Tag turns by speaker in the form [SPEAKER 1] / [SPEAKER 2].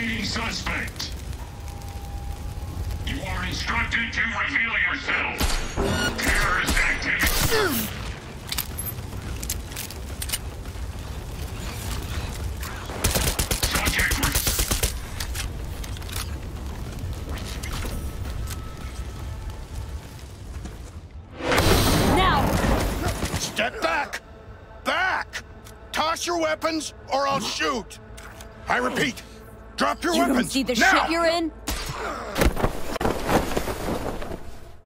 [SPEAKER 1] Eliminating suspect. You are instructed to reveal yourself. Terrorist activity.
[SPEAKER 2] Step back! Back! Toss your weapons, or I'll shoot! I repeat, drop your weapons,
[SPEAKER 3] You don't see the
[SPEAKER 2] now!
[SPEAKER 3] shit you're in?